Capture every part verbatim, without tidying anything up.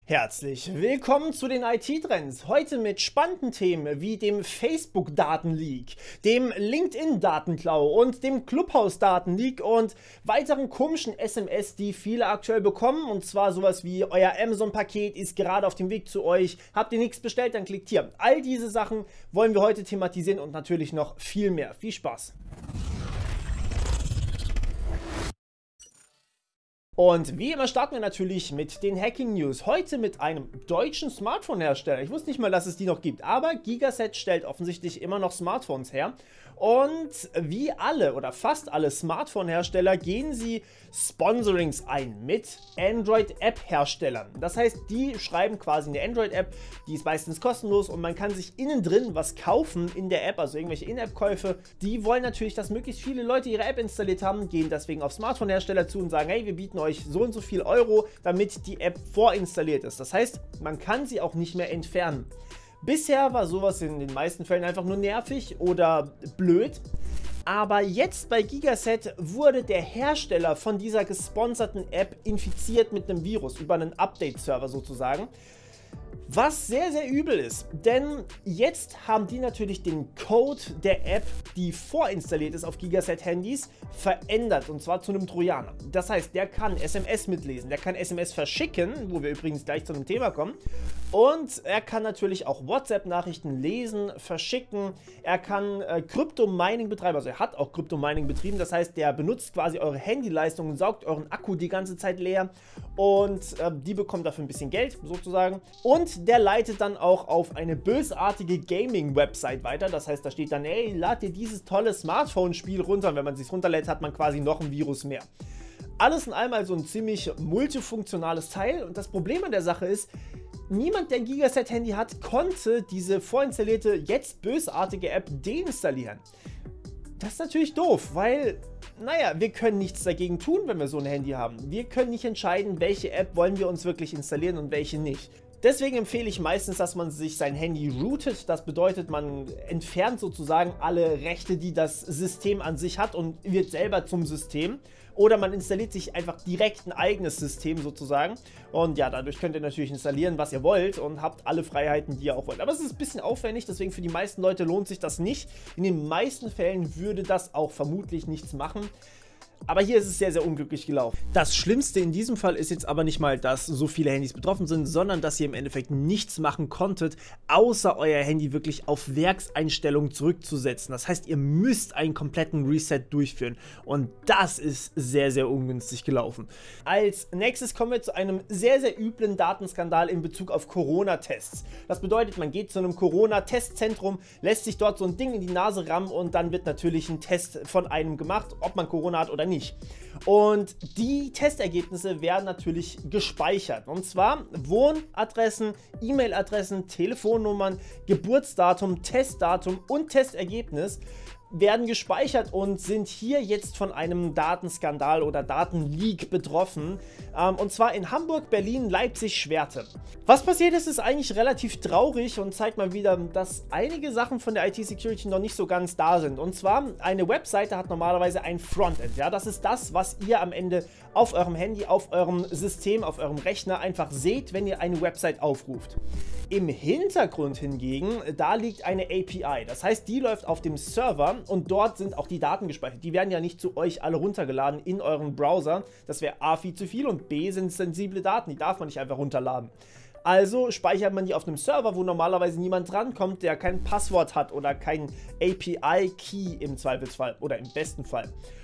Herzlich willkommen zu den I T-Trends. Heute mit spannenden Themen wie dem Facebook-Datenleak, dem LinkedIn-Datenklau und dem Clubhouse-Datenleak und weiteren komischen S M S, die viele aktuell bekommen. Und zwar sowas wie: euer Amazon-Paket ist gerade auf dem Weg zu euch. Habt ihr nichts bestellt, dann klickt hier. All diese Sachen wollen wir heute thematisieren und natürlich noch viel mehr. Viel Spaß! Und wie immer starten wir natürlich mit den Hacking News. Heute mit einem deutschen Smartphone-Hersteller. Ich wusste nicht mal, dass es die noch gibt, aber Gigaset stellt offensichtlich immer noch Smartphones her. Und wie alle oder fast alle Smartphone-Hersteller gehen sie Sponsorings ein mit Android-App-Herstellern. Das heißt, die schreiben quasi eine Android-App, die ist meistens kostenlos und man kann sich innen drin was kaufen in der App, also irgendwelche In-App-Käufe. Die wollen natürlich, dass möglichst viele Leute ihre App installiert haben, gehen deswegen auf Smartphone-Hersteller zu und sagen: hey, wir bieten euch so und so viel Euro, damit die App vorinstalliert ist. Das heißt, man kann sie auch nicht mehr entfernen. Bisher war sowas in den meisten Fällen einfach nur nervig oder blöd. Aber jetzt bei Gigaset wurde der Hersteller von dieser gesponserten App infiziert mit einem Virus über einen Update-Server sozusagen. Was sehr, sehr übel ist, denn jetzt haben die natürlich den Code der App, die vorinstalliert ist auf Gigaset-Handys, verändert, und zwar zu einem Trojaner. Das heißt, der kann S M S mitlesen, der kann S M S verschicken, wo wir übrigens gleich zu einem Thema kommen, und er kann natürlich auch WhatsApp-Nachrichten lesen, verschicken, er kann äh, Krypto-Mining betreiben, also er hat auch Krypto-Mining betrieben, das heißt, der benutzt quasi eure Handyleistung und saugt euren Akku die ganze Zeit leer und äh, die bekommt dafür ein bisschen Geld sozusagen. Und der leitet dann auch auf eine bösartige Gaming-Website weiter. Das heißt, da steht dann: ey, lad dir dieses tolle Smartphone-Spiel runter. Und wenn man es sich runterlädt, hat man quasi noch ein Virus mehr. Alles in allem also ein ziemlich multifunktionales Teil. Und das Problem an der Sache ist, niemand, der ein Gigaset-Handy hat, konnte diese vorinstallierte, jetzt bösartige App deinstallieren. Das ist natürlich doof, weil, naja, wir können nichts dagegen tun, wenn wir so ein Handy haben. Wir können nicht entscheiden, welche App wollen wir uns wirklich installieren und welche nicht. Deswegen empfehle ich meistens, dass man sich sein Handy rootet. Das bedeutet, man entfernt sozusagen alle Rechte, die das System an sich hat, und wird selber zum System. Oder man installiert sich einfach direkt ein eigenes System sozusagen. Und ja, dadurch könnt ihr natürlich installieren, was ihr wollt, und habt alle Freiheiten, die ihr auch wollt. Aber es ist ein bisschen aufwendig, deswegen für die meisten Leute lohnt sich das nicht. In den meisten Fällen würde das auch vermutlich nichts machen. Aber hier ist es sehr, sehr unglücklich gelaufen. Das Schlimmste in diesem Fall ist jetzt aber nicht mal, dass so viele Handys betroffen sind, sondern dass ihr im Endeffekt nichts machen konntet, außer euer Handy wirklich auf Werkseinstellungen zurückzusetzen. Das heißt, ihr müsst einen kompletten Reset durchführen. Und das ist sehr, sehr ungünstig gelaufen. Als nächstes kommen wir zu einem sehr, sehr üblen Datenskandal in Bezug auf Corona-Tests. Das bedeutet, man geht zu einem Corona-Testzentrum, lässt sich dort so ein Ding in die Nase rammen und dann wird natürlich ein Test von einem gemacht, ob man Corona hat oder nicht. nicht. Und die Testergebnisse werden natürlich gespeichert. Und zwar Wohnadressen, E-Mail-Adressen, Telefonnummern, Geburtsdatum, Testdatum und Testergebnis werden gespeichert und sind hier jetzt von einem Datenskandal oder Datenleak betroffen. Ähm, und zwar in Hamburg, Berlin, Leipzig, Schwerte. Was passiert ist, ist eigentlich relativ traurig und zeigt mal wieder, dass einige Sachen von der I T-Security noch nicht so ganz da sind. Und zwar, eine Webseite hat normalerweise ein Frontend. Ja, das ist das, was ihr am Ende auf eurem Handy, auf eurem System, auf eurem Rechner einfach seht, wenn ihr eine Website aufruft. Im Hintergrund hingegen, da liegt eine A P I. Das heißt, die läuft auf dem Server und dort sind auch die Daten gespeichert. Die werden ja nicht zu euch alle runtergeladen in euren Browser. Das wäre A, viel zu viel, und B, sind sensible Daten. Die darf man nicht einfach runterladen. Also speichert man die auf einem Server, wo normalerweise niemand drankommt, der kein Passwort hat oder kein A P I-Key im Zweifelsfall oder im besten Fall.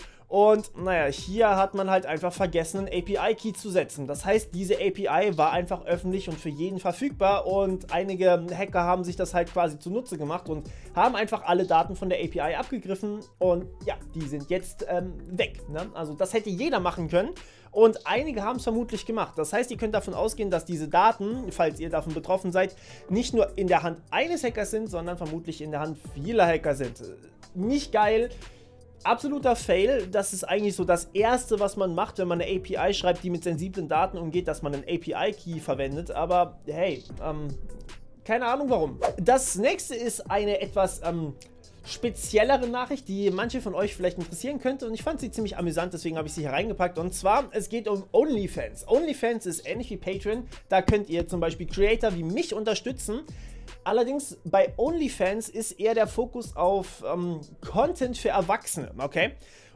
Und naja, hier hat man halt einfach vergessen, einen A P I-Key zu setzen. Das heißt, diese A P I war einfach öffentlich und für jeden verfügbar, und einige Hacker haben sich das halt quasi zunutze gemacht und haben einfach alle Daten von der A P I abgegriffen, und ja, die sind jetzt ähm, weg. Ne? Also das hätte jeder machen können, und einige haben es vermutlich gemacht. Das heißt, ihr könnt davon ausgehen, dass diese Daten, falls ihr davon betroffen seid, nicht nur in der Hand eines Hackers sind, sondern vermutlich in der Hand vieler Hacker sind. Nicht geil. Absoluter Fail. Das ist eigentlich so das Erste, was man macht, wenn man eine A P I schreibt, die mit sensiblen Daten umgeht, dass man einen A P I-Key verwendet. Aber hey, ähm, keine Ahnung warum. Das nächste ist eine etwas ähm, speziellere Nachricht, die manche von euch vielleicht interessieren könnte und ich fand sie ziemlich amüsant, deswegen habe ich sie hier reingepackt. Und zwar, es geht um OnlyFans. OnlyFans ist ähnlich wie Patreon, da könnt ihr zum Beispiel Creator wie mich unterstützen. Allerdings bei OnlyFans ist eher der Fokus auf ähm, Content für Erwachsene, okay?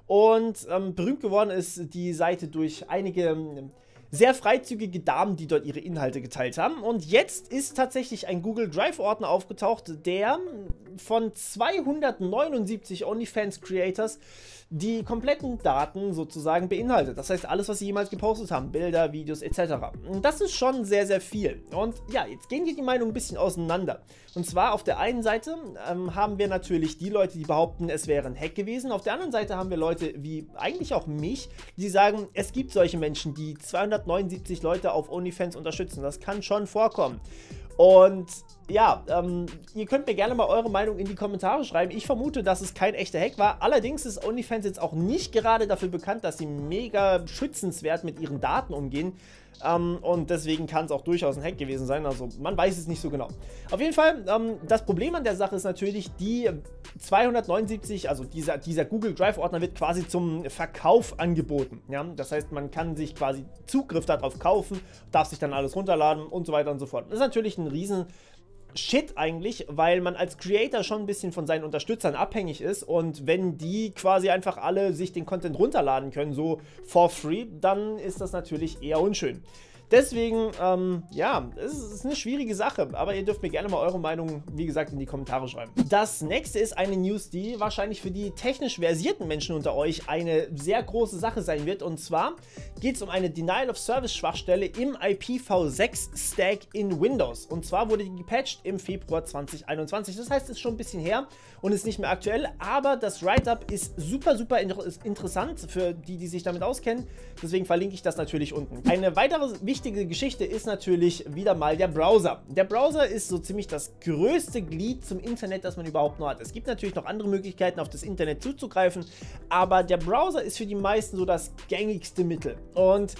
Und ähm, berühmt geworden ist die Seite durch einige ähm, sehr freizügige Damen, die dort ihre Inhalte geteilt haben. Und jetzt ist tatsächlich ein Google Drive-Ordner aufgetaucht, der von zweihundertneunundsiebzig OnlyFans-Creators die kompletten Daten sozusagen beinhaltet. Das heißt, alles, was sie jemals gepostet haben, Bilder, Videos et cetera. Und das ist schon sehr, sehr viel. Und ja, jetzt gehen hier die Meinungen ein bisschen auseinander. Und zwar auf der einen Seite ähm, haben wir natürlich die Leute, die behaupten, es wäre ein Hack gewesen. Auf der anderen Seite haben wir Leute wie eigentlich auch mich, die sagen, es gibt solche Menschen, die zweihundertneunundsiebzig Leute auf OnlyFans unterstützen. Das kann schon vorkommen. Und ja, ähm, ihr könnt mir gerne mal eure Meinung in die Kommentare schreiben. Ich vermute, dass es kein echter Hack war. Allerdings ist OnlyFans jetzt auch nicht gerade dafür bekannt, dass sie mega schützenswert mit ihren Daten umgehen. Ähm, und deswegen kann es auch durchaus ein Hack gewesen sein. Also man weiß es nicht so genau. Auf jeden Fall, ähm, das Problem an der Sache ist natürlich, die zweihundertneunundsiebzig, also dieser, dieser Google Drive-Ordner wird quasi zum Verkauf angeboten. Ja? Das heißt, man kann sich quasi Zugriff darauf kaufen, darf sich dann alles runterladen und so weiter und so fort. Das ist natürlich ein riesen Shit eigentlich, weil man als Creator schon ein bisschen von seinen Unterstützern abhängig ist und wenn die quasi einfach alle sich den Content runterladen können, so for free, dann ist das natürlich eher unschön. Deswegen, ähm, ja, es ist eine schwierige Sache, aber ihr dürft mir gerne mal eure Meinung, wie gesagt, in die Kommentare schreiben. Das nächste ist eine News, die wahrscheinlich für die technisch versierten Menschen unter euch eine sehr große Sache sein wird. Und zwar geht es um eine Denial-of-Service-Schwachstelle im I P v sechs Stack in Windows. Und zwar wurde die gepatcht im Februar zweitausendeinundzwanzig. Das heißt, es ist schon ein bisschen her und ist nicht mehr aktuell, aber das Write-Up ist super, super inter interessant für die, die sich damit auskennen. Deswegen verlinke ich das natürlich unten. Eine weitere wichtige Wichtige Geschichte ist natürlich wieder mal der Browser. Der Browser ist so ziemlich das größte Glied zum Internet, das man überhaupt nur hat. Es gibt natürlich noch andere Möglichkeiten, auf das Internet zuzugreifen, aber der Browser ist für die meisten so das gängigste Mittel. Und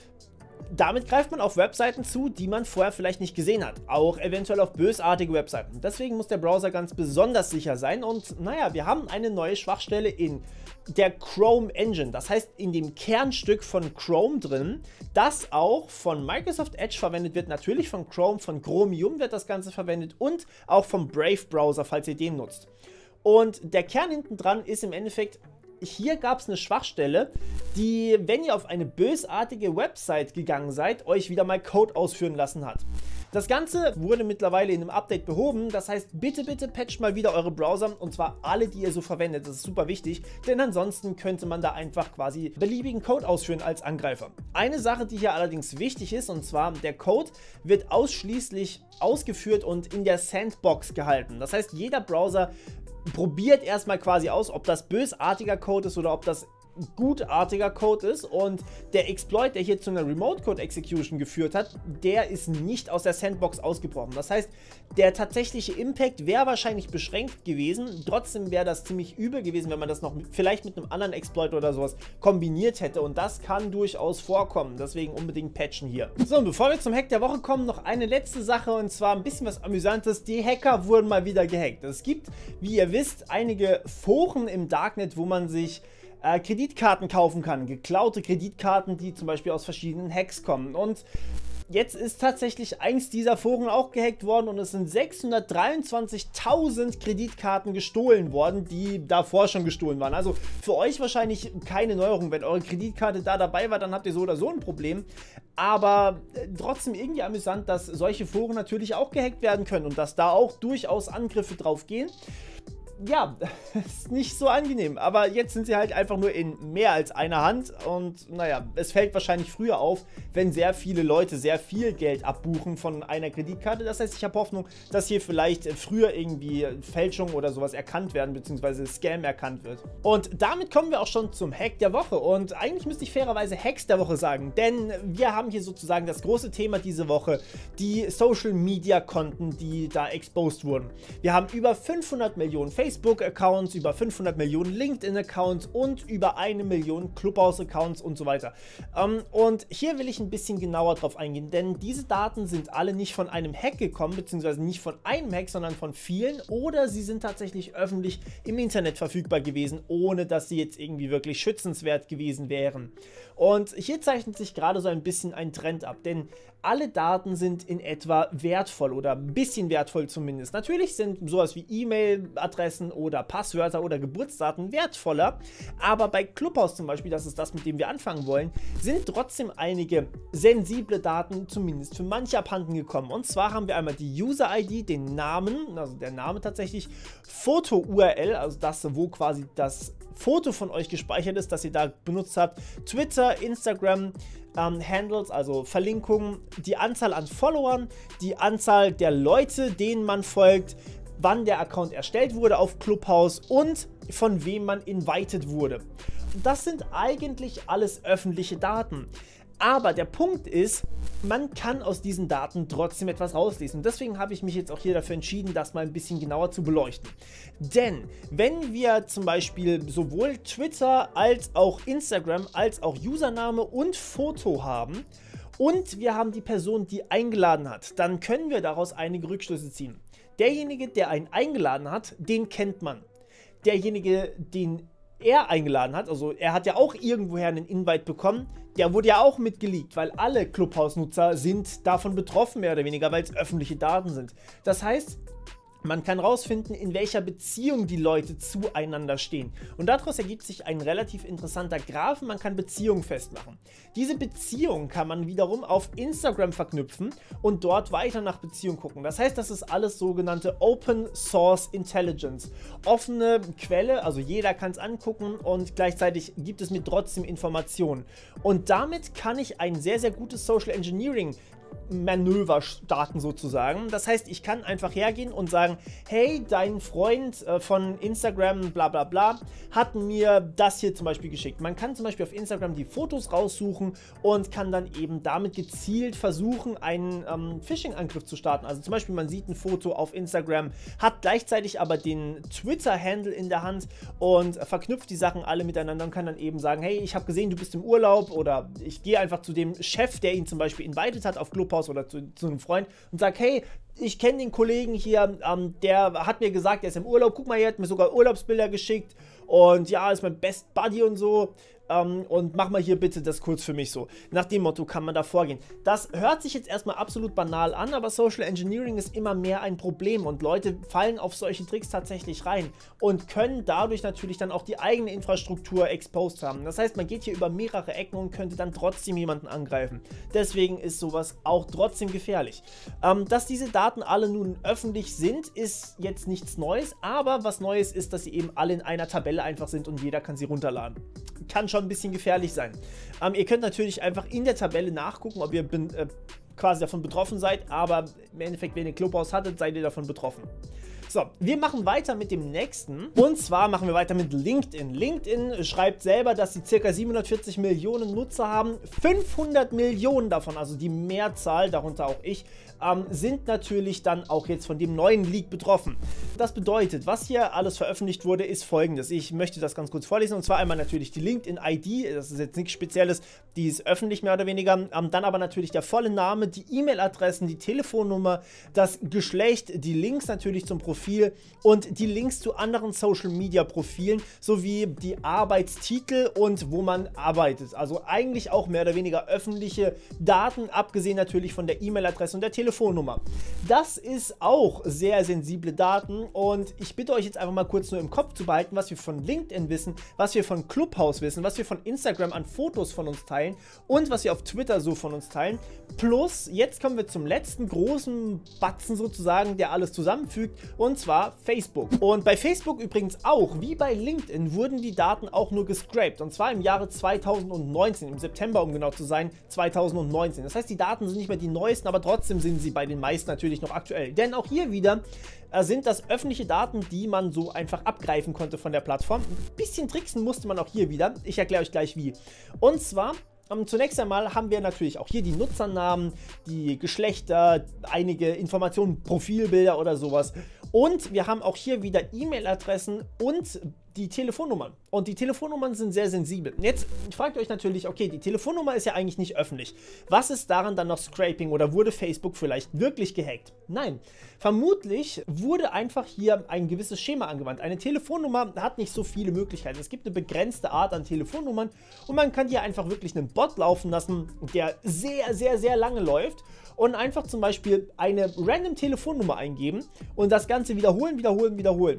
damit greift man auf Webseiten zu, die man vorher vielleicht nicht gesehen hat. Auch eventuell auf bösartige Webseiten. Deswegen muss der Browser ganz besonders sicher sein. Und naja, wir haben eine neue Schwachstelle in der Chrome Engine. Das heißt, in dem Kernstück von Chrome drin, das auch von Microsoft Edge verwendet wird. Natürlich von Chrome, von Chromium wird das Ganze verwendet und auch vom Brave Browser, falls ihr den nutzt. Und der Kern hinten dran ist im Endeffekt, hier gab es eine Schwachstelle, die, wenn ihr auf eine bösartige Website gegangen seid, euch wieder mal Code ausführen lassen hat. Das Ganze wurde mittlerweile in einem Update behoben, das heißt, bitte, bitte patcht mal wieder eure Browser und zwar alle, die ihr so verwendet, das ist super wichtig, denn ansonsten könnte man da einfach quasi beliebigen Code ausführen als Angreifer. Eine Sache, die hier allerdings wichtig ist, und zwar der Code wird ausschließlich ausgeführt und in der Sandbox gehalten. Das heißt, jeder Browser probiert erstmal quasi aus, ob das bösartiger Code ist oder ob das gutartiger Code ist, und der Exploit, der hier zu einer Remote Code Execution geführt hat, der ist nicht aus der Sandbox ausgebrochen. Das heißt, der tatsächliche Impact wäre wahrscheinlich beschränkt gewesen, trotzdem wäre das ziemlich übel gewesen, wenn man das noch mit, vielleicht mit einem anderen Exploit oder sowas kombiniert hätte, und das kann durchaus vorkommen, deswegen unbedingt patchen hier. So, und bevor wir zum Hack der Woche kommen, noch eine letzte Sache, und zwar ein bisschen was Amüsantes. Die Hacker wurden mal wieder gehackt. Es gibt, wie ihr wisst, einige Foren im Darknet, wo man sich Äh, Kreditkarten kaufen kann, geklaute Kreditkarten, die zum Beispiel aus verschiedenen Hacks kommen. Und jetzt ist tatsächlich eins dieser Foren auch gehackt worden und es sind sechshundertdreiundzwanzigtausend Kreditkarten gestohlen worden, die davor schon gestohlen waren. Also für euch wahrscheinlich keine Neuerung. Wenn eure Kreditkarte da dabei war, dann habt ihr so oder so ein Problem. Aber äh, trotzdem irgendwie amüsant, dass solche Foren natürlich auch gehackt werden können und dass da auch durchaus Angriffe drauf gehen. Ja, ist nicht so angenehm, aber jetzt sind sie halt einfach nur in mehr als einer Hand und naja, es fällt wahrscheinlich früher auf, wenn sehr viele Leute sehr viel Geld abbuchen von einer Kreditkarte. Das heißt, ich habe Hoffnung, dass hier vielleicht früher irgendwie Fälschung oder sowas erkannt werden, beziehungsweise Scam erkannt wird. Und damit kommen wir auch schon zum Hack der Woche, und eigentlich müsste ich fairerweise Hacks der Woche sagen, denn wir haben hier sozusagen das große Thema diese Woche, die Social Media Konten, die da exposed wurden. Wir haben über fünfhundert Millionen Facebook Facebook-Accounts, über fünfhundert Millionen LinkedIn-Accounts und über eine Million Clubhouse-Accounts und so weiter. Ähm, und hier will ich ein bisschen genauer drauf eingehen, denn diese Daten sind alle nicht von einem Hack gekommen, beziehungsweise nicht von einem Hack, sondern von vielen, oder sie sind tatsächlich öffentlich im Internet verfügbar gewesen, ohne dass sie jetzt irgendwie wirklich schützenswert gewesen wären. Und hier zeichnet sich gerade so ein bisschen ein Trend ab, denn alle Daten sind in etwa wertvoll oder ein bisschen wertvoll zumindest. Natürlich sind sowas wie E-Mail-Adressen oder Passwörter oder Geburtsdaten wertvoller, aber bei Clubhouse zum Beispiel, das ist das, mit dem wir anfangen wollen, sind trotzdem einige sensible Daten zumindest für manche abhanden gekommen. Und zwar haben wir einmal die User-I D, den Namen, also der Name tatsächlich, Foto-U R L, also das, wo quasi das Foto von euch gespeichert ist, das ihr da benutzt habt, Twitter, Instagram, ähm, Handles, also Verlinkungen, die Anzahl an Followern, die Anzahl der Leute, denen man folgt, wann der Account erstellt wurde auf Clubhouse und von wem man invited wurde. Das sind eigentlich alles öffentliche Daten. Aber der Punkt ist, man kann aus diesen Daten trotzdem etwas rauslesen. Und deswegen habe ich mich jetzt auch hier dafür entschieden, das mal ein bisschen genauer zu beleuchten. Denn wenn wir zum Beispiel sowohl Twitter als auch Instagram als auch Username und Foto haben und wir haben die Person, die eingeladen hat, dann können wir daraus einige Rückschlüsse ziehen. Derjenige, der einen eingeladen hat, den kennt man. Derjenige, den er eingeladen hat, also er hat ja auch irgendwoher einen Invite bekommen, der wurde ja auch mitgeleakt, weil alle Clubhouse-Nutzer sind davon betroffen, mehr oder weniger, weil es öffentliche Daten sind. Das heißt, man kann rausfinden, in welcher Beziehung die Leute zueinander stehen. Und daraus ergibt sich ein relativ interessanter Graphen. Man kann Beziehungen festmachen. Diese Beziehung kann man wiederum auf Instagram verknüpfen und dort weiter nach Beziehungen gucken. Das heißt, das ist alles sogenannte Open Source Intelligence. Offene Quelle, also jeder kann es angucken und gleichzeitig gibt es mir trotzdem Informationen. Und damit kann ich ein sehr, sehr gutes Social Engineering Manöver starten sozusagen. Das heißt, ich kann einfach hergehen und sagen, hey, dein Freund äh, von Instagram bla bla bla hat mir das hier zum Beispiel geschickt. Man kann zum Beispiel auf Instagram die Fotos raussuchen und kann dann eben damit gezielt versuchen, einen ähm, Phishing-Angriff zu starten. Also zum Beispiel, man sieht ein Foto auf Instagram, hat gleichzeitig aber den Twitter-Handle in der Hand und äh, verknüpft die Sachen alle miteinander und kann dann eben sagen, hey, ich habe gesehen, du bist im Urlaub, oder ich gehe einfach zu dem Chef, der ihn zum Beispiel invited hat auf Clubhouse oder zu, zu einem Freund und sage, hey, ich kenne den Kollegen hier, ähm, der hat mir gesagt, er ist im Urlaub, guck mal, er hat mir sogar Urlaubsbilder geschickt und ja, ist mein Best Buddy und so. Ähm, und mach mal hier bitte das kurz für mich so. Nach dem Motto kann man da vorgehen. Das hört sich jetzt erstmal absolut banal an, aber Social Engineering ist immer mehr ein Problem und Leute fallen auf solche Tricks tatsächlich rein und können dadurch natürlich dann auch die eigene Infrastruktur exposed haben. Das heißt, man geht hier über mehrere Ecken und könnte dann trotzdem jemanden angreifen. Deswegen ist sowas auch trotzdem gefährlich. Ähm, dass diese Daten alle nun öffentlich sind, ist jetzt nichts Neues, aber was Neues ist, dass sie eben alle in einer Tabelle einfach sind und jeder kann sie runterladen. Kann schon ein bisschen gefährlich sein. Ähm, ihr könnt natürlich einfach in der Tabelle nachgucken, ob ihr bin, äh, quasi davon betroffen seid, aber im Endeffekt, wenn ihr Clubhouse hattet, seid ihr davon betroffen. So, wir machen weiter mit dem nächsten. Und zwar machen wir weiter mit LinkedIn. LinkedIn schreibt selber, dass sie ca. siebenhundertvierzig Millionen Nutzer haben. fünfhundert Millionen davon, also die Mehrzahl, darunter auch ich, ähm, sind natürlich dann auch jetzt von dem neuen Leak betroffen. Das bedeutet, was hier alles veröffentlicht wurde, ist folgendes. Ich möchte das ganz kurz vorlesen. Und zwar einmal natürlich die LinkedIn-I D. Das ist jetzt nichts Spezielles. Die ist öffentlich mehr oder weniger. Ähm, dann aber natürlich der volle Name, die E-Mail-Adressen, die Telefonnummer, das Geschlecht, die Links natürlich zum Profil und die Links zu anderen Social-Media-Profilen sowie die Arbeitstitel und wo man arbeitet. Also eigentlich auch mehr oder weniger öffentliche Daten, abgesehen natürlich von der E-Mail-Adresse und der Telefonnummer. Das ist auch sehr sensible Daten und ich bitte euch jetzt einfach mal kurz nur im Kopf zu behalten, was wir von LinkedIn wissen, was wir von Clubhouse wissen, was wir von Instagram an Fotos von uns teilen und was wir auf Twitter so von uns teilen. Plus, jetzt kommen wir zum letzten großen Batzen sozusagen, der alles zusammenfügt, und zwar Facebook. Und bei Facebook übrigens auch, wie bei LinkedIn, wurden die Daten auch nur gescraped. Und zwar im Jahre zweitausendneunzehn, im September, um genau zu sein, zweitausendneunzehn. Das heißt, die Daten sind nicht mehr die neuesten, aber trotzdem sind sie bei den meisten natürlich noch aktuell. Denn auch hier wieder äh, sind das öffentliche Daten, die man so einfach abgreifen konnte von der Plattform. Ein bisschen tricksen musste man auch hier wieder. Ich erkläre euch gleich wie. Und zwar Um, zunächst einmal haben wir natürlich auch hier die Nutzernamen, die Geschlechter, einige Informationen, Profilbilder oder sowas. Und wir haben auch hier wieder E-Mail-Adressen und die Telefonnummern. Und die Telefonnummern sind sehr sensibel. Jetzt fragt ihr euch natürlich, okay, die Telefonnummer ist ja eigentlich nicht öffentlich. Was ist daran dann noch Scraping oder wurde Facebook vielleicht wirklich gehackt? Nein, vermutlich wurde einfach hier ein gewisses Schema angewandt. Eine Telefonnummer hat nicht so viele Möglichkeiten. Es gibt eine begrenzte Art an Telefonnummern und man kann hier einfach wirklich einen Bot laufen lassen, der sehr, sehr, sehr lange läuft und einfach zum Beispiel eine random Telefonnummer eingeben und das Ganze wiederholen, wiederholen, wiederholen.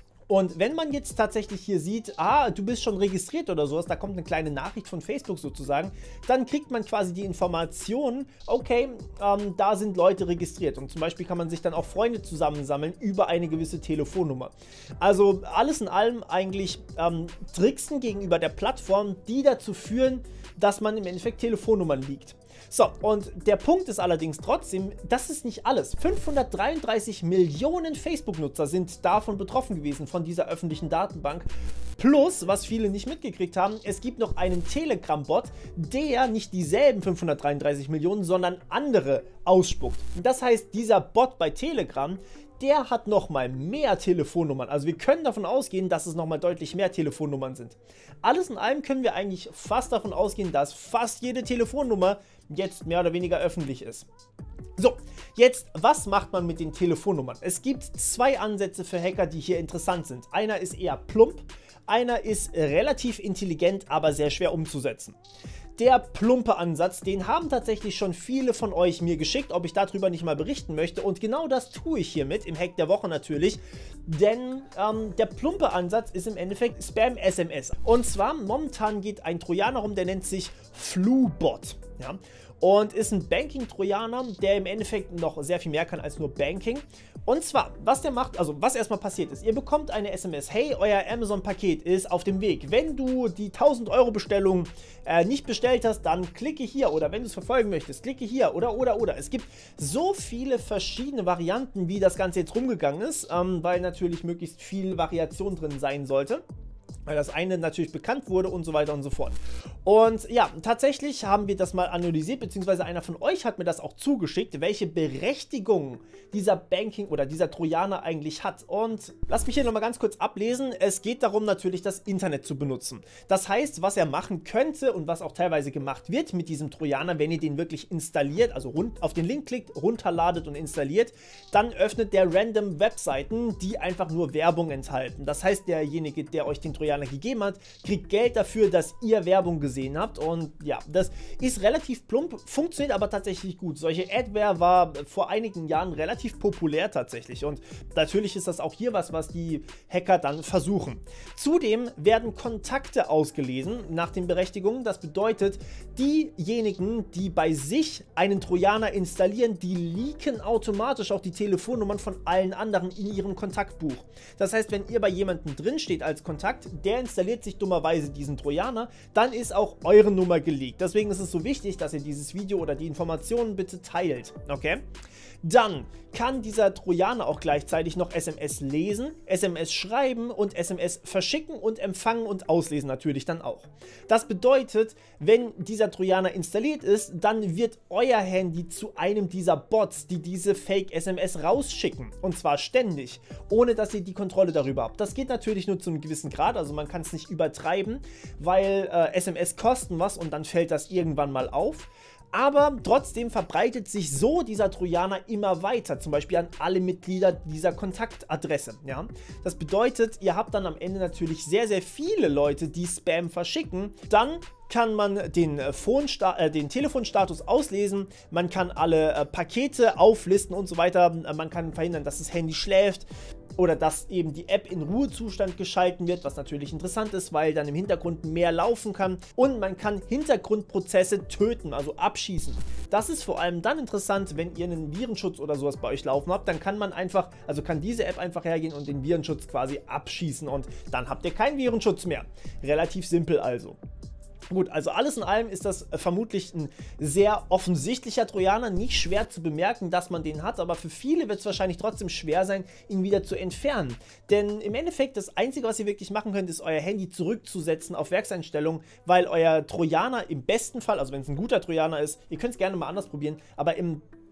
Und wenn man jetzt tatsächlich hier sieht, ah, du bist schon registriert oder sowas, da kommt eine kleine Nachricht von Facebook sozusagen, dann kriegt man quasi die Information, okay, ähm, da sind Leute registriert. Und zum Beispiel kann man sich dann auch Freunde zusammensammeln über eine gewisse Telefonnummer. Also alles in allem eigentlich ähm, Tricksen gegenüber der Plattform, die dazu führen, dass man im Endeffekt Telefonnummern liegt. So, und der Punkt ist allerdings trotzdem, das ist nicht alles. fünfhundertdreiunddreißig Millionen Facebook-Nutzer sind davon betroffen gewesen, von dieser öffentlichen Datenbank. Plus, was viele nicht mitgekriegt haben, es gibt noch einen Telegram-Bot, der nicht dieselben fünfhundertdreiunddreißig Millionen, sondern andere ausspuckt. Das heißt, dieser Bot bei Telegram, der hat nochmal mehr Telefonnummern. Also wir können davon ausgehen, dass es nochmal deutlich mehr Telefonnummern sind. Alles in allem können wir eigentlich fast davon ausgehen, dass fast jede Telefonnummer jetzt mehr oder weniger öffentlich ist. So, jetzt, was macht man mit den Telefonnummern? Es gibt zwei Ansätze für Hacker, die hier interessant sind. Einer ist eher plump, einer ist relativ intelligent, aber sehr schwer umzusetzen. Der plumpe Ansatz, den haben tatsächlich schon viele von euch mir geschickt, ob ich darüber nicht mal berichten möchte. Und genau das tue ich hiermit, im Hack der Woche natürlich. Denn ähm, der plumpe Ansatz ist im Endeffekt Spam-S M S. Und zwar, momentan geht ein Trojaner rum, der nennt sich Flubot. Ja? Und ist ein Banking-Trojaner, der im Endeffekt noch sehr viel mehr kann als nur Banking. Und zwar, was der macht, also was erstmal passiert ist, ihr bekommt eine S M S, hey, euer Amazon-Paket ist auf dem Weg. Wenn du die tausend Euro Bestellung äh, nicht bestellt hast, dann klicke hier, oder wenn du es verfolgen möchtest, klicke hier, oder, oder, oder. Es gibt so viele verschiedene Varianten, wie das Ganze jetzt rumgegangen ist, ähm, weil natürlich möglichst viel Variation drin sein sollte, weil das eine natürlich bekannt wurde und so weiter und so fort. Und ja, tatsächlich haben wir das mal analysiert, beziehungsweise einer von euch hat mir das auch zugeschickt, welche Berechtigung dieser Banking oder dieser Trojaner eigentlich hat. Und lasst mich hier nochmal ganz kurz ablesen. Es geht darum, natürlich das Internet zu benutzen. Das heißt, was er machen könnte und was auch teilweise gemacht wird mit diesem Trojaner, wenn ihr den wirklich installiert, also rund auf den Link klickt, runterladet und installiert, dann öffnet der random Webseiten, die einfach nur Werbung enthalten. Das heißt, derjenige, der euch den Trojaner gegeben hat, kriegt Geld dafür, dass ihr Werbung gesehen habt. Und ja, das ist relativ plump, funktioniert aber tatsächlich gut. Solche Adware war vor einigen Jahren relativ populär tatsächlich und natürlich ist das auch hier was, was die Hacker dann versuchen. Zudem werden Kontakte ausgelesen nach den Berechtigungen. Das bedeutet, diejenigen, die bei sich einen Trojaner installieren, die leaken automatisch auch die Telefonnummern von allen anderen in ihrem Kontaktbuch. Das heißt, wenn ihr bei jemandem drin steht als Kontakt, der installiert sich dummerweise diesen Trojaner, dann ist auch eure Nummer geleakt. Deswegen ist es so wichtig, dass ihr dieses Video oder die Informationen bitte teilt. Okay? Dann kann dieser Trojaner auch gleichzeitig noch S M S lesen, S M S schreiben und S M S verschicken und empfangen und auslesen natürlich dann auch. Das bedeutet, wenn dieser Trojaner installiert ist, dann wird euer Handy zu einem dieser Bots, die diese Fake-S M S rausschicken. Und zwar ständig, ohne dass ihr die Kontrolle darüber habt. Das geht natürlich nur zu einem gewissen Grad, also man kann es nicht übertreiben, weil äh, S M S kosten was und dann fällt das irgendwann mal auf. Aber trotzdem verbreitet sich so dieser Trojaner immer weiter, zum Beispiel an alle Mitglieder dieser Kontaktadresse. Ja? Das bedeutet, ihr habt dann am Ende natürlich sehr, sehr viele Leute, die Spam verschicken. Dann kann man den, äh, äh, den Telefonstatus auslesen, man kann alle äh, Pakete auflisten und so weiter, man kann verhindern, dass das Handy schläft oder dass eben die App in Ruhezustand geschalten wird, was natürlich interessant ist, weil dann im Hintergrund mehr laufen kann und man kann Hintergrundprozesse töten, also abschießen. Das ist vor allem dann interessant, wenn ihr einen Virenschutz oder sowas bei euch laufen habt, dann kann man einfach, also kann diese App einfach hergehen und den Virenschutz quasi abschießen und dann habt ihr keinen Virenschutz mehr. Relativ simpel also. Gut, also alles in allem ist das vermutlich ein sehr offensichtlicher Trojaner, nicht schwer zu bemerken, dass man den hat, aber für viele wird es wahrscheinlich trotzdem schwer sein, ihn wieder zu entfernen. Denn im Endeffekt, das Einzige, was ihr wirklich machen könnt, ist euer Handy zurückzusetzen auf Werkseinstellungen, weil euer Trojaner im besten Fall, also wenn es ein guter Trojaner ist, ihr könnt es gerne mal anders probieren, aber im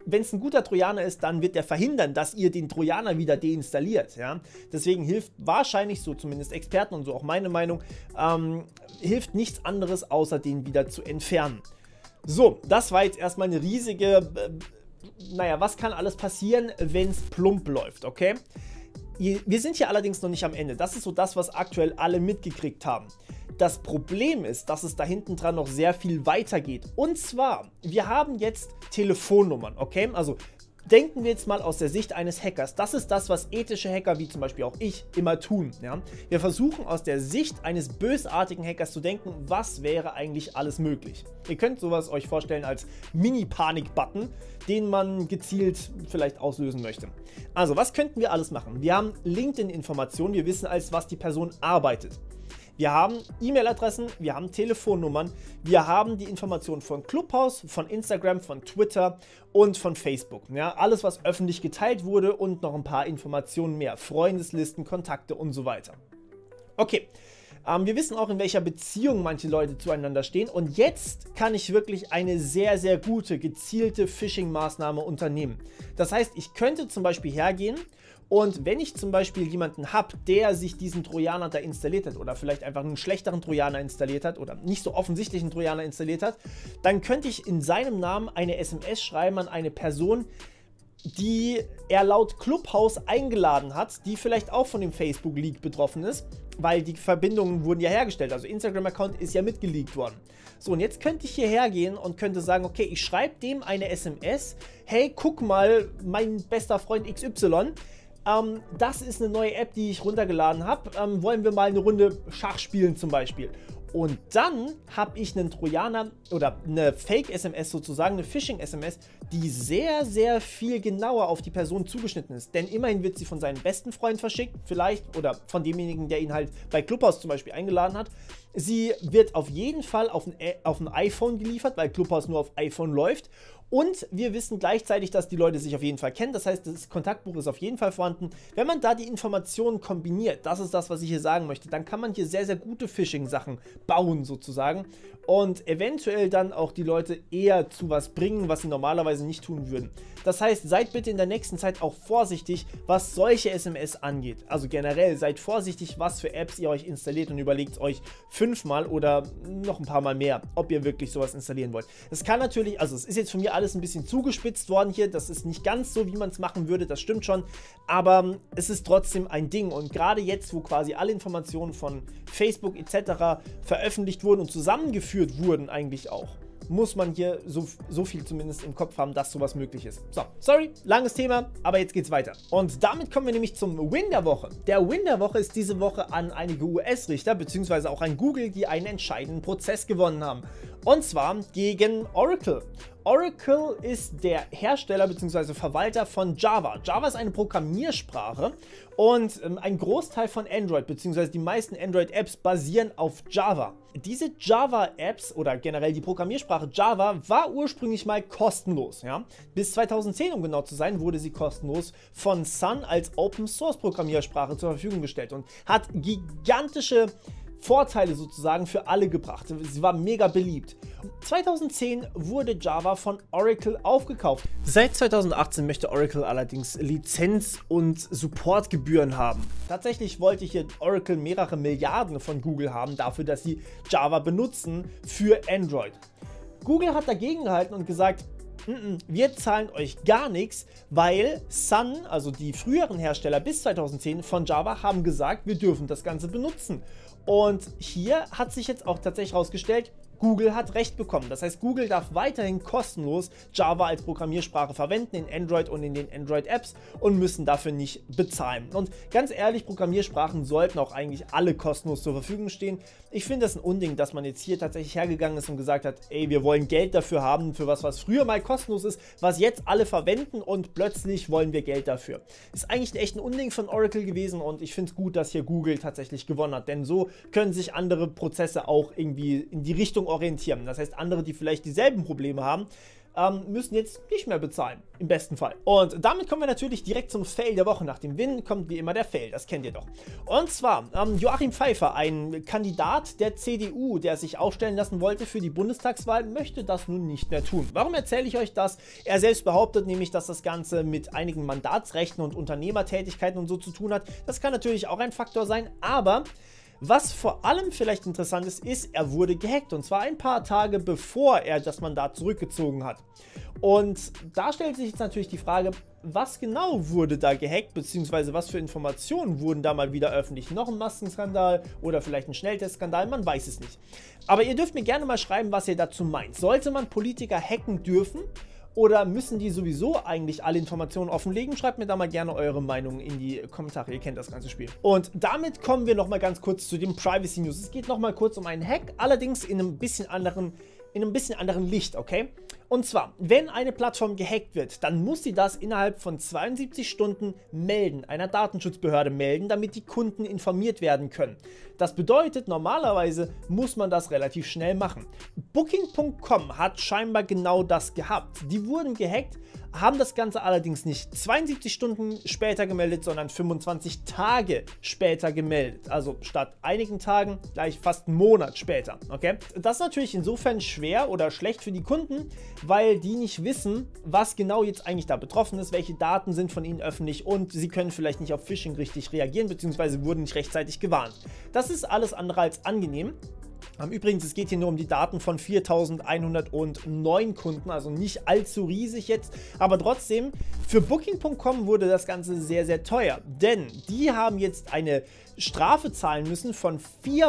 wenn es ein guter Trojaner ist, dann wird der verhindern, dass ihr den Trojaner wieder deinstalliert. Ja? Deswegen hilft wahrscheinlich, so zumindest Experten und so auch meine Meinung, ähm, hilft nichts anderes, außer den wieder zu entfernen. So, das war jetzt erstmal eine riesige, äh, naja, was kann alles passieren, wenn es plump läuft, okay? Wir sind hier allerdings noch nicht am Ende. Das ist so das, was aktuell alle mitgekriegt haben. Das Problem ist, dass es da hinten dran noch sehr viel weitergeht. Und zwar, wir haben jetzt Telefonnummern, okay? Also denken wir jetzt mal aus der Sicht eines Hackers. Das ist das, was ethische Hacker, wie zum Beispiel auch ich, immer tun. Ja? Wir versuchen aus der Sicht eines bösartigen Hackers zu denken, was wäre eigentlich alles möglich. Ihr könnt sowas euch vorstellen als Mini-Panik-Button, den man gezielt vielleicht auslösen möchte. Also, was könnten wir alles machen? Wir haben LinkedIn-Informationen, wir wissen, als was die Person arbeitet. Wir haben E-Mail-Adressen, wir haben Telefonnummern, wir haben die Informationen von Clubhouse, von Instagram, von Twitter und von Facebook. Ja, alles, was öffentlich geteilt wurde und noch ein paar Informationen mehr. Freundeslisten, Kontakte und so weiter. Okay, ähm, wir wissen auch, in welcher Beziehung manche Leute zueinander stehen. Und jetzt kann ich wirklich eine sehr, sehr gute, gezielte Phishing-Maßnahme unternehmen. Das heißt, ich könnte zum Beispiel hergehen und wenn ich zum Beispiel jemanden habe, der sich diesen Trojaner da installiert hat oder vielleicht einfach einen schlechteren Trojaner installiert hat oder nicht so offensichtlichen Trojaner installiert hat, dann könnte ich in seinem Namen eine S M S schreiben an eine Person, die er laut Clubhouse eingeladen hat, die vielleicht auch von dem Facebook-Leak betroffen ist, weil die Verbindungen wurden ja hergestellt, also Instagram-Account ist ja mitgeleakt worden. So, und jetzt könnte ich hierher gehen und könnte sagen, okay, ich schreibe dem eine S M S, hey, guck mal, mein bester Freund X Y, ähm, das ist eine neue App, die ich runtergeladen habe, ähm, wollen wir mal eine Runde Schach spielen zum Beispiel. Und dann habe ich einen Trojaner oder eine Fake-S M S sozusagen, eine Phishing-S M S, die sehr, sehr viel genauer auf die Person zugeschnitten ist. Denn immerhin wird sie von seinem besten Freund verschickt, vielleicht, oder von demjenigen, der ihn halt bei Clubhouse zum Beispiel eingeladen hat. Sie wird auf jeden Fall auf ein, auf ein iPhone geliefert, weil Clubhouse nur auf iPhone läuft. Und wir wissen gleichzeitig, dass die Leute sich auf jeden Fall kennen. Das heißt, das Kontaktbuch ist auf jeden Fall vorhanden. Wenn man da die Informationen kombiniert, das ist das, was ich hier sagen möchte, dann kann man hier sehr, sehr gute Phishing-Sachen bauen sozusagen. Und eventuell dann auch die Leute eher zu was bringen, was sie normalerweise nicht tun würden. Das heißt, seid bitte in der nächsten Zeit auch vorsichtig, was solche S M S angeht. Also generell, seid vorsichtig, was für Apps ihr euch installiert und überlegt euch fünfmal oder noch ein paar Mal mehr, ob ihr wirklich sowas installieren wollt. Es kann natürlich, also es ist jetzt von mir alles ein bisschen zugespitzt worden hier, das ist nicht ganz so, wie man es machen würde, das stimmt schon, aber es ist trotzdem ein Ding und gerade jetzt, wo quasi alle Informationen von Facebook et cetera veröffentlicht wurden und zusammengeführt wurden eigentlich auch, muss man hier so, so viel zumindest im Kopf haben, dass sowas möglich ist. So, sorry, langes Thema, aber jetzt geht's weiter. Und damit kommen wir nämlich zum Win der Woche. Der Win der Woche ist diese Woche an einige U S-Richter, beziehungsweise auch an Google, die einen entscheidenden Prozess gewonnen haben. Und zwar gegen Oracle. Oracle ist der Hersteller bzw. Verwalter von Java. Java ist eine Programmiersprache und ähm, ein Großteil von Android bzw. die meisten Android-Apps basieren auf Java. Diese Java-Apps oder generell die Programmiersprache Java war ursprünglich mal kostenlos. Ja? Bis zweitausendzehn, um genau zu sein, wurde sie kostenlos von Sun als Open-Source-Programmiersprache zur Verfügung gestellt und hat gigantische Vorteile sozusagen für alle gebracht. Sie war mega beliebt. zweitausendzehn wurde Java von Oracle aufgekauft. Seit zweitausendachtzehn möchte Oracle allerdings Lizenz- und Supportgebühren haben. Tatsächlich wollte hier Oracle mehrere Milliarden von Google haben dafür, dass sie Java benutzen für Android. Google hat dagegen gehalten und gesagt, wir zahlen euch gar nichts, weil Sun, also die früheren Hersteller bis zweitausendzehn von Java, haben gesagt, wir dürfen das Ganze benutzen. Und hier hat sich jetzt auch tatsächlich herausgestellt, Google hat recht bekommen. Das heißt, Google darf weiterhin kostenlos Java als Programmiersprache verwenden in Android und in den Android-Apps und müssen dafür nicht bezahlen. Und ganz ehrlich, Programmiersprachen sollten auch eigentlich alle kostenlos zur Verfügung stehen. Ich finde das ein Unding, dass man jetzt hier tatsächlich hergegangen ist und gesagt hat, ey, wir wollen Geld dafür haben, für was, was früher mal kostenlos ist, was jetzt alle verwenden und plötzlich wollen wir Geld dafür. Ist eigentlich echt ein Unding von Oracle gewesen und ich finde es gut, dass hier Google tatsächlich gewonnen hat, denn so können sich andere Prozesse auch irgendwie in die Richtung orientieren. Das heißt, andere, die vielleicht dieselben Probleme haben, ähm, müssen jetzt nicht mehr bezahlen, im besten Fall. Und damit kommen wir natürlich direkt zum Fail der Woche. Nach dem Win kommt wie immer der Fail, das kennt ihr doch. Und zwar ähm, Joachim Pfeiffer, ein Kandidat der C D U, der sich aufstellen lassen wollte für die Bundestagswahl, möchte das nun nicht mehr tun. Warum erzähle ich euch das? Er selbst behauptet nämlich, dass das Ganze mit einigen Mandatsrechten und Unternehmertätigkeiten und so zu tun hat. Das kann natürlich auch ein Faktor sein, aber was vor allem vielleicht interessant ist, ist, er wurde gehackt und zwar ein paar Tage bevor er das Mandat zurückgezogen hat. Und da stellt sich jetzt natürlich die Frage, was genau wurde da gehackt, beziehungsweise was für Informationen wurden da mal wieder öffentlich? Noch ein Maskenskandal oder vielleicht ein Schnelltestskandal, man weiß es nicht. Aber ihr dürft mir gerne mal schreiben, was ihr dazu meint. Sollte man Politiker hacken dürfen? Oder müssen die sowieso eigentlich alle Informationen offenlegen? Schreibt mir da mal gerne eure Meinung in die Kommentare, ihr kennt das ganze Spiel. Und damit kommen wir nochmal ganz kurz zu den Privacy News. Es geht nochmal kurz um einen Hack, allerdings in einem bisschen anderen, in einem bisschen anderen Licht, okay? Und zwar, wenn eine Plattform gehackt wird, dann muss sie das innerhalb von zweiundsiebzig Stunden melden, einer Datenschutzbehörde melden, damit die Kunden informiert werden können. Das bedeutet, normalerweise muss man das relativ schnell machen. Booking Punkt com hat scheinbar genau das gehabt. Die wurden gehackt, haben das Ganze allerdings nicht zweiundsiebzig Stunden später gemeldet, sondern fünfundzwanzig Tage später gemeldet. Also statt einigen Tagen gleich fast einen Monat später, okay? Das ist natürlich insofern schwer oder schlecht für die Kunden, weil die nicht wissen, was genau jetzt eigentlich da betroffen ist, welche Daten sind von ihnen öffentlich und sie können vielleicht nicht auf Phishing richtig reagieren, beziehungsweise wurden nicht rechtzeitig gewarnt. Das ist alles andere als angenehm. Übrigens, es geht hier nur um die Daten von viertausendeinhundertneun Kunden, also nicht allzu riesig jetzt, aber trotzdem, für Booking Punkt com wurde das Ganze sehr, sehr teuer, denn die haben jetzt eine Strafe zahlen müssen von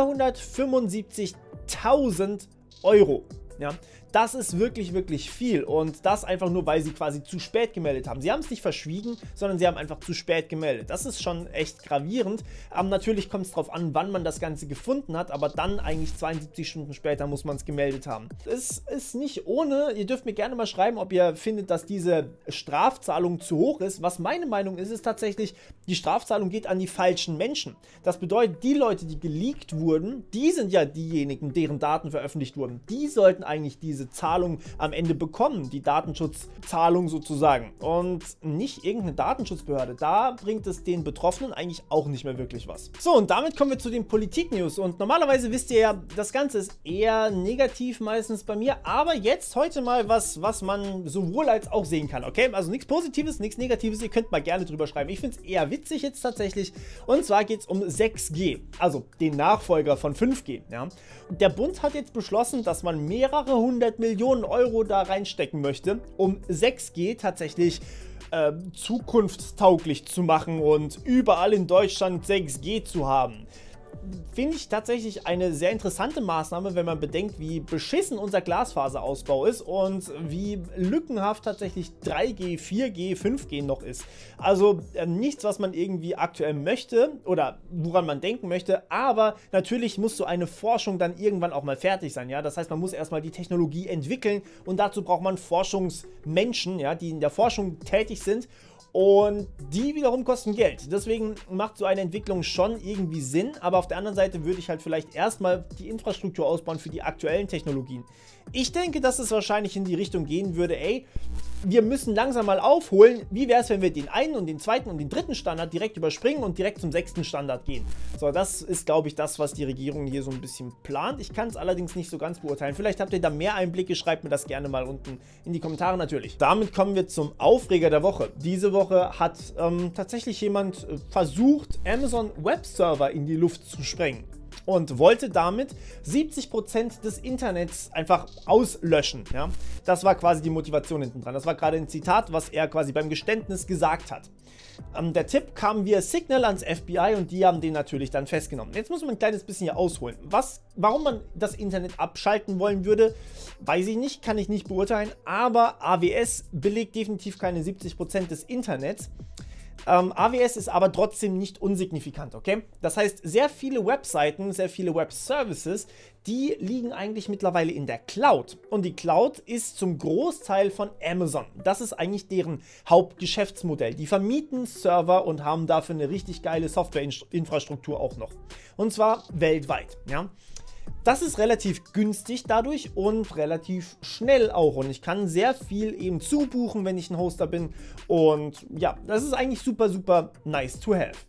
vierhundertfünfundsiebzigtausend Euro. Ja, das ist wirklich, wirklich viel und das einfach nur, weil sie quasi zu spät gemeldet haben. Sie haben es nicht verschwiegen, sondern sie haben einfach zu spät gemeldet. Das ist schon echt gravierend. Aber natürlich kommt es darauf an, wann man das Ganze gefunden hat, aber dann eigentlich zweiundsiebzig Stunden später muss man es gemeldet haben. Es ist nicht ohne, ihr dürft mir gerne mal schreiben, ob ihr findet, dass diese Strafzahlung zu hoch ist. Was meine Meinung ist, ist tatsächlich, die Strafzahlung geht an die falschen Menschen. Das bedeutet, die Leute, die geleakt wurden, die sind ja diejenigen, deren Daten veröffentlicht wurden. Die sollten eigentlich diese Zahlung am Ende bekommen, die Datenschutzzahlung sozusagen und nicht irgendeine Datenschutzbehörde. Da bringt es den Betroffenen eigentlich auch nicht mehr wirklich was. So, und damit kommen wir zu den Politik-News und normalerweise wisst ihr ja, das Ganze ist eher negativ meistens bei mir, aber jetzt heute mal was, was man sowohl als auch sehen kann, okay? Also nichts Positives, nichts Negatives, ihr könnt mal gerne drüber schreiben. Ich finde es eher witzig jetzt tatsächlich und zwar geht es um sechs G, also den Nachfolger von fünf G, ja. Der Bund hat jetzt beschlossen, dass man mehrere hundert Millionen Euro da reinstecken möchte, um sechs G tatsächlich äh, zukunftstauglich zu machen und überall in Deutschland sechs G zu haben. Finde ich tatsächlich eine sehr interessante Maßnahme, wenn man bedenkt, wie beschissen unser Glasfaserausbau ist und wie lückenhaft tatsächlich drei G, vier G, fünf G noch ist. Also äh, nichts, was man irgendwie aktuell möchte oder woran man denken möchte, aber natürlich muss so eine Forschung dann irgendwann auch mal fertig sein. Ja? Das heißt, man muss erstmal die Technologie entwickeln und dazu braucht man Forschungsmenschen, ja, die in der Forschung tätig sind. Und die wiederum kosten Geld. Deswegen macht so eine Entwicklung schon irgendwie Sinn. Aber auf der anderen Seite würde ich halt vielleicht erstmal die Infrastruktur ausbauen für die aktuellen Technologien. Ich denke, dass es wahrscheinlich in die Richtung gehen würde, ey, wir müssen langsam mal aufholen. Wie wäre es, wenn wir den einen und den zweiten und den dritten Standard direkt überspringen und direkt zum sechsten Standard gehen? So, das ist, glaube ich, das, was die Regierung hier so ein bisschen plant. Ich kann es allerdings nicht so ganz beurteilen. Vielleicht habt ihr da mehr Einblicke, schreibt mir das gerne mal unten in die Kommentare natürlich. Damit kommen wir zum Aufreger der Woche. Diese Woche hat ähm, tatsächlich jemand äh, versucht, Amazon Web Server in die Luft zu sprengen. Und wollte damit siebzig Prozent des Internets einfach auslöschen. Ja? Das war quasi die Motivation hinten dran. Das war gerade ein Zitat, was er quasi beim Geständnis gesagt hat. Ähm, der Tipp kam via Signal ans F B I und die haben den natürlich dann festgenommen. Jetzt muss man ein kleines bisschen hier ausholen. Was, warum man das Internet abschalten wollen würde, weiß ich nicht, kann ich nicht beurteilen. Aber A W S belegt definitiv keine siebzig Prozent des Internets. Ähm, A W S ist aber trotzdem nicht unsignifikant, okay? Das heißt, sehr viele Webseiten, sehr viele Web-Services, die liegen eigentlich mittlerweile in der Cloud. Und die Cloud ist zum Großteil von Amazon. Das ist eigentlich deren Hauptgeschäftsmodell. Die vermieten Server und haben dafür eine richtig geile Softwareinfrastruktur auch noch. Und zwar weltweit, ja? Das ist relativ günstig dadurch und relativ schnell auch. Und ich kann sehr viel eben zubuchen, wenn ich ein Hoster bin. Und ja, das ist eigentlich super, super nice to have.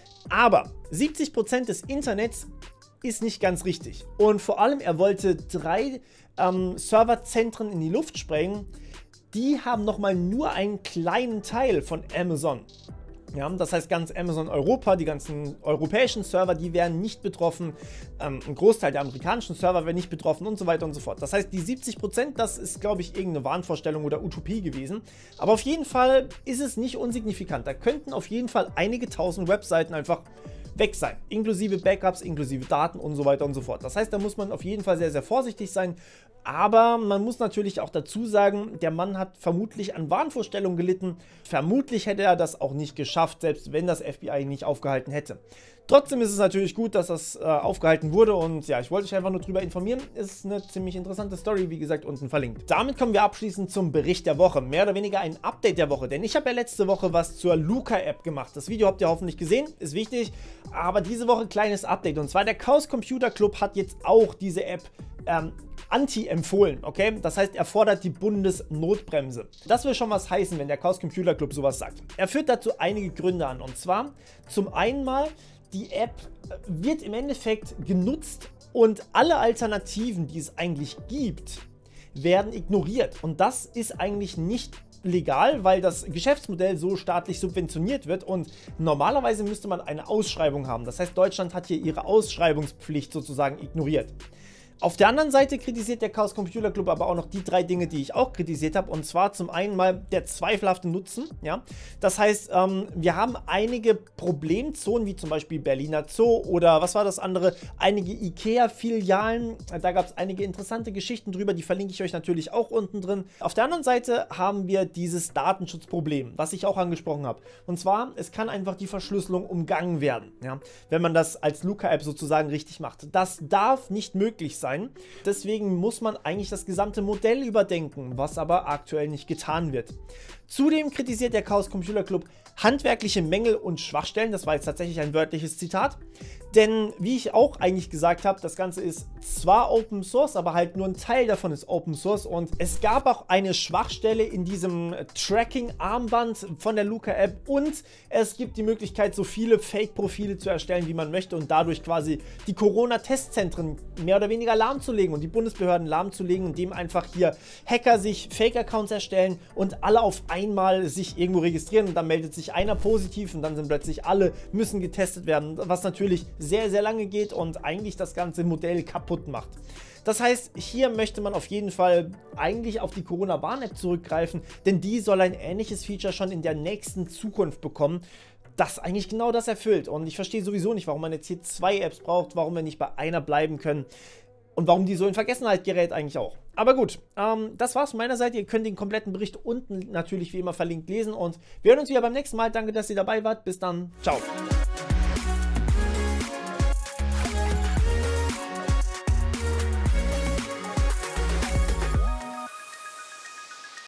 Aber siebzig Prozent des Internets ist nicht ganz richtig. Und vor allem, er wollte drei ähm, Serverzentren in die Luft sprengen. Die haben nochmal nur einen kleinen Teil von Amazon. Ja, das heißt, ganz Amazon Europa, die ganzen europäischen Server, die wären nicht betroffen. Ähm, ein Großteil der amerikanischen Server wäre nicht betroffen und so weiter und so fort. Das heißt, die siebzig Prozent, das ist, glaube ich, irgendeine Wahnvorstellung oder Utopie gewesen. Aber auf jeden Fall ist es nicht unsignifikant. Da könnten auf jeden Fall einige tausend Webseiten einfach weg sein, inklusive Backups, inklusive Daten und so weiter und so fort. Das heißt, da muss man auf jeden Fall sehr, sehr vorsichtig sein, aber man muss natürlich auch dazu sagen, der Mann hat vermutlich an Wahnvorstellungen gelitten. Vermutlich hätte er das auch nicht geschafft, selbst wenn das F B I ihn nicht aufgehalten hätte. Trotzdem ist es natürlich gut, dass das äh, aufgehalten wurde und ja, ich wollte euch einfach nur darüber informieren. Ist eine ziemlich interessante Story, wie gesagt, unten verlinkt. Damit kommen wir abschließend zum Bericht der Woche. Mehr oder weniger ein Update der Woche, denn ich habe ja letzte Woche was zur Luca-App gemacht. Das Video habt ihr hoffentlich gesehen, ist wichtig, aber diese Woche ein kleines Update und zwar der Chaos Computer Club hat jetzt auch diese App ähm, anti-empfohlen, okay? Das heißt, er fordert die Bundesnotbremse. Das will schon was heißen, wenn der Chaos Computer Club sowas sagt. Er führt dazu einige Gründe an und zwar zum einen mal, die App wird im Endeffekt genutzt und alle Alternativen, die es eigentlich gibt, werden ignoriert. Und das ist eigentlich nicht legal, weil das Geschäftsmodell so staatlich subventioniert wird und normalerweise müsste man eine Ausschreibung haben. Das heißt, Deutschland hat hier ihre Ausschreibungspflicht sozusagen ignoriert. Auf der anderen Seite kritisiert der Chaos Computer Club aber auch noch die drei Dinge, die ich auch kritisiert habe. Und zwar zum einen mal der zweifelhafte Nutzen. Ja? Das heißt, ähm, wir haben einige Problemzonen, wie zum Beispiel Berliner Zoo oder was war das andere? Einige IKEA-Filialen. Da gab es einige interessante Geschichten drüber, die verlinke ich euch natürlich auch unten drin. Auf der anderen Seite haben wir dieses Datenschutzproblem, was ich auch angesprochen habe. Und zwar, es kann einfach die Verschlüsselung umgangen werden, ja? Wenn man das als Luca-App sozusagen richtig macht. Das darf nicht möglich sein. Deswegen muss man eigentlich das gesamte Modell überdenken, was aber aktuell nicht getan wird. Zudem kritisiert der Chaos Computer Club handwerkliche Mängel und Schwachstellen. Das war jetzt tatsächlich ein wörtliches Zitat. Denn wie ich auch eigentlich gesagt habe, das Ganze ist zwar Open Source, aber halt nur ein Teil davon ist Open Source. Und es gab auch eine Schwachstelle in diesem Tracking-Armband von der Luca-App. Und es gibt die Möglichkeit, so viele Fake-Profile zu erstellen, wie man möchte. Und dadurch quasi die Corona-Testzentren mehr oder weniger lahmzulegen und die Bundesbehörden lahmzulegen, indem einfach hier Hacker sich Fake-Accounts erstellen und alle auf einmal sich irgendwo registrieren. Und dann meldet sich einer positiv und dann sind plötzlich alle, müssen getestet werden. Was natürlich sehr, sehr lange geht und eigentlich das ganze Modell kaputt macht. Das heißt, hier möchte man auf jeden Fall eigentlich auf die Corona-Warn-App zurückgreifen, denn die soll ein ähnliches Feature schon in der nächsten Zukunft bekommen, das eigentlich genau das erfüllt. Und ich verstehe sowieso nicht, warum man jetzt hier zwei Apps braucht, warum wir nicht bei einer bleiben können. Und warum die so in Vergessenheit gerät eigentlich auch. Aber gut, ähm, das war's von meiner Seite. Ihr könnt den kompletten Bericht unten natürlich wie immer verlinkt lesen. Und wir hören uns wieder beim nächsten Mal. Danke, dass ihr dabei wart. Bis dann. Ciao.